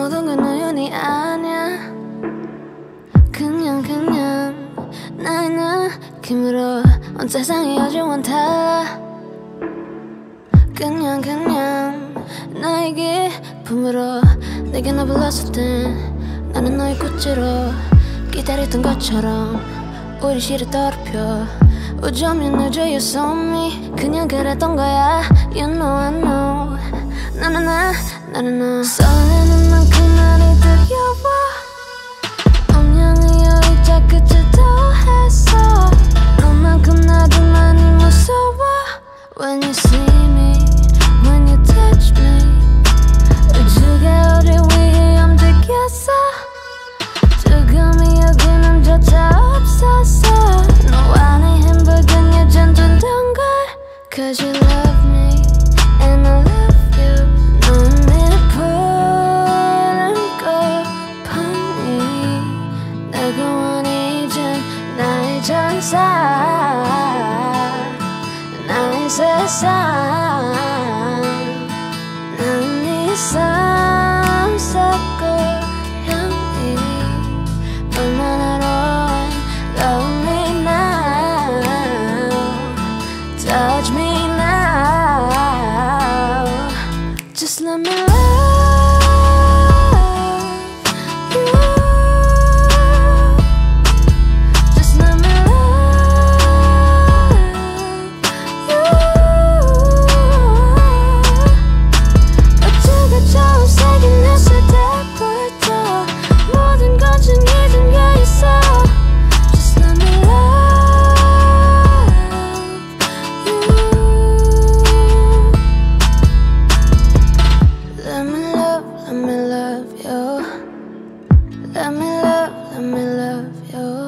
모든 건 우연이 아니야. 그냥 나의 느낌으로 온 세상이 어제와는 달라. 그냥 나의 기쁨으로 내게 너 불렀을 때 나는 너의 꽃으로 기다렸던 것처럼 우리 시를 더럽혀. 어쩌면 늦어 you saw me. 그냥 그랬던 거야 you know I know. 나나나 설레는 만큼 많이 두려워. 운명의 여의자 끝을 더했어. 너만큼 나도 많이 무서워. When you see me, when you touch me, 우주가 우리 위해 움직였어. 지금이 여기는조차 없었어. 너와 내 행복은 예전 둔던 걸. Cause you love me and I love you. 넌 내 푸른 꽃판이 내가 원해 이젠 나의 전사 나의 세상. 난 네 삶 속 고향이 너만으로 love me now, touch me now. Just let me love you. Just let me love you. 어쩌고 처음 새긴 했을 때부터 모든 건 정해져 있어. Just let me love you. Let me love you. Let me love you.